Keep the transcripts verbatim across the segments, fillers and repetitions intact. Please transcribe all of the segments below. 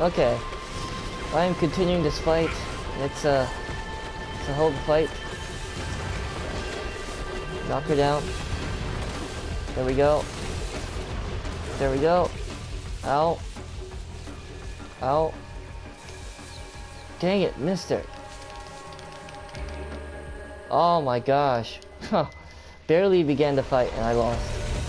Okay. I am continuing this fight. It's a, it's a whole fight. Knock her down. There we go. There we go. Ow. Ow. Dang it, missed it. Oh my gosh. Barely began the fight and I lost.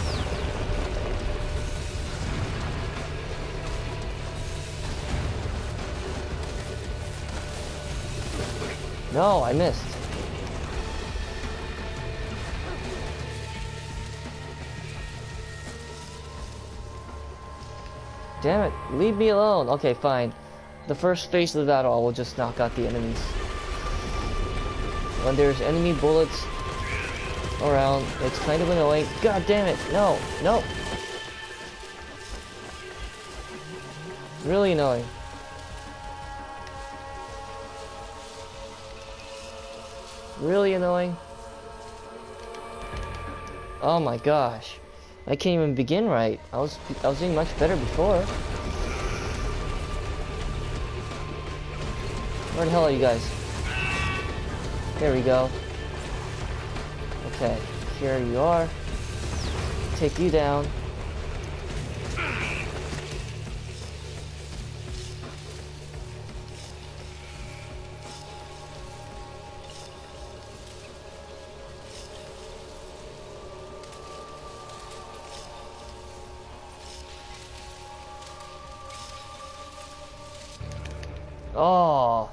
No, I missed. Damn it, leave me alone. Okay, fine. The first phase of the battle, I will just knock out the enemies. When there's enemy bullets around, it's kind of annoying. God damn it, no, no. Really annoying. Really annoying. Oh my gosh. I can't even begin right. I was I was doing much better before. Where the hell are you guys? There we go. Okay, here you are. Take you down. Oh.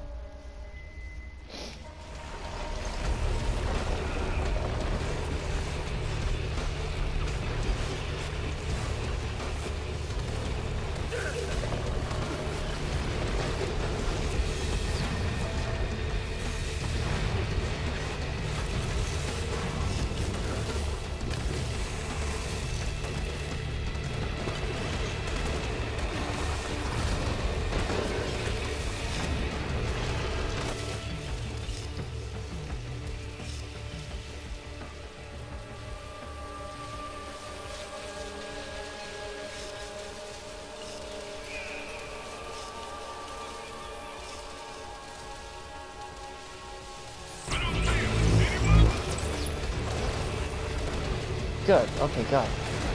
Good. Okay, God.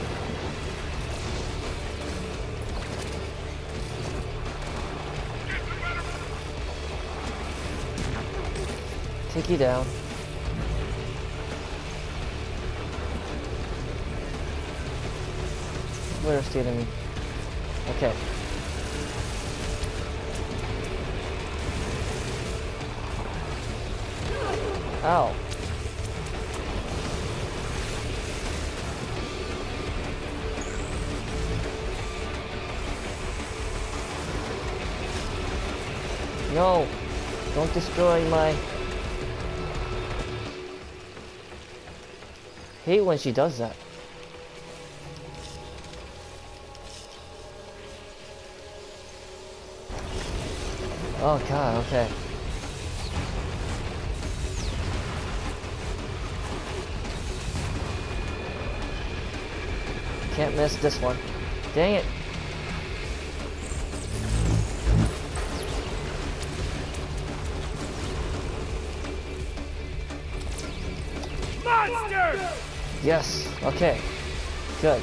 Take you down. Where's the enemy? Okay. Ow. No! Don't destroy my... hate when she does that. Oh God, okay. Can't miss this one. Dang it! Monster! Yes, okay. Good.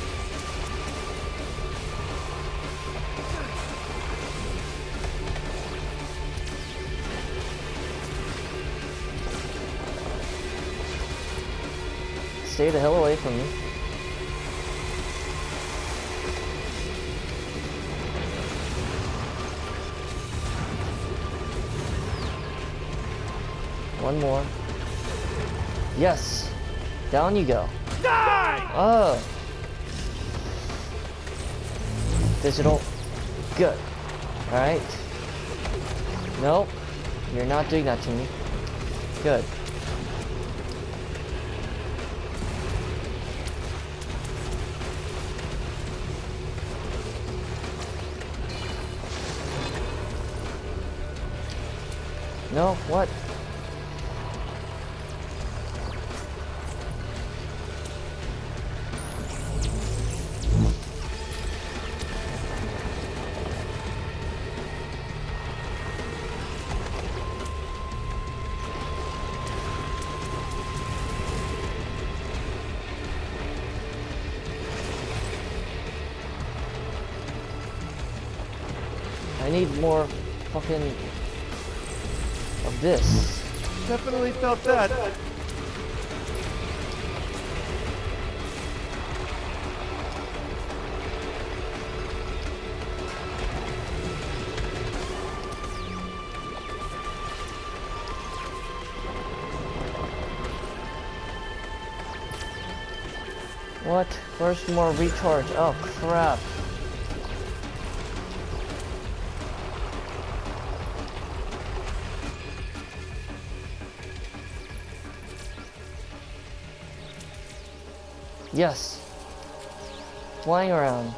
Stay the hell away from me. One more. Yes. Down you go. Die! Oh. Digital. Good. Alright. Nope. You're not doing that to me. Good. No, what? I need more fucking of this. Definitely felt that. What? Where's more recharge? Oh crap. Yes. Flying around.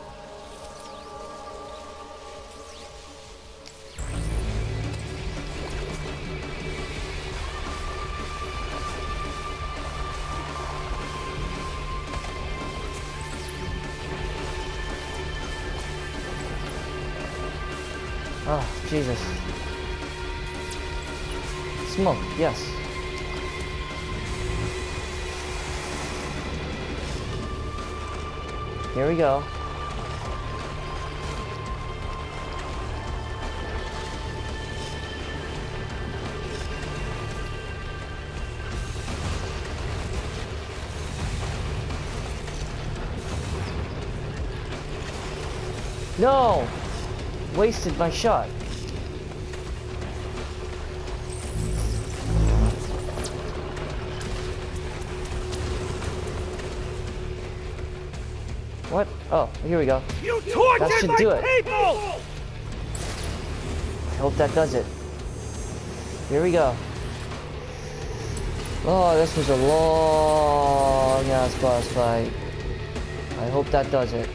Oh, Jesus. Smoke, yes. Here we go. No! Wasted my shot. What? Oh, here we go. You tortured That should my do it. people! I hope that does it. Here we go. Oh, this was a long ass boss fight. I hope that does it.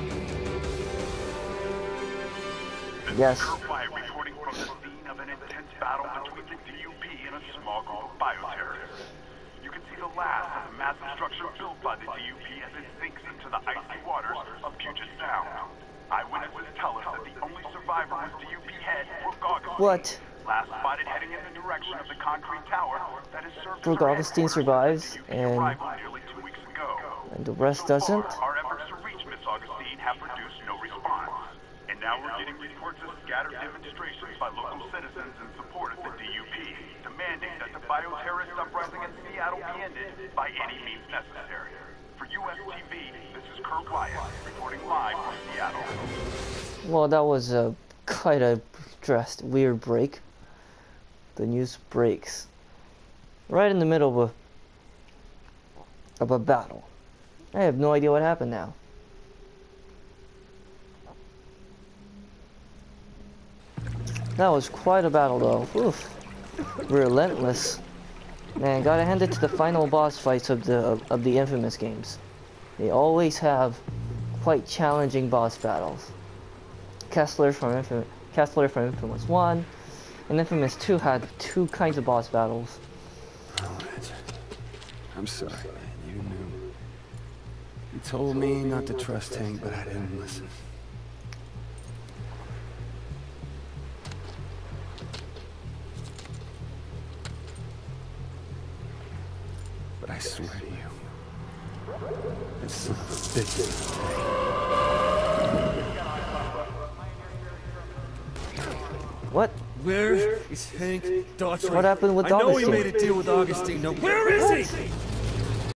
Yes. Reporting from the scene of an intense battle between the D U P and a small group of bioterrorists. You can see the last of the massive structure built by the D U P as it sinks into the icy waters of Puget Sound. Eyewitnesses tell us that the only survivor was D U P head Brooke Augustine. What? Last spotted heading in the direction of the concrete tower that is served Brooke Augustine survives, and, nearly two weeks ago. and the rest So doesn't? far, our efforts to reach Miss Augustine have produced no response. And now we're getting reports of scattered demonstrations by local citizens in support of the D U P, demanding that the bioterrorist uprising in Seattle be ended by any means necessary. For U S T V, this is Kurt Wyatt, reporting live from Seattle. Well, that was a quite a dressed weird break. The news breaks right in the middle of a of a battle. I have no idea what happened now. That was quite a battle though. Oof. Relentless. Man, gotta hand it to the final boss fights of the of, of the Infamous games. They always have quite challenging boss battles. Kessler from Infam Kessler from Infamous one and Infamous two had two kinds of boss battles. Alright. I'm sorry, man. You knew. You told me not to trust Hank, but I didn't listen. But I swear to you, this son of a bitch. What? Where is Hank Dodson? What happened with I know Augustine? he made a deal with Augustine. No, where is he?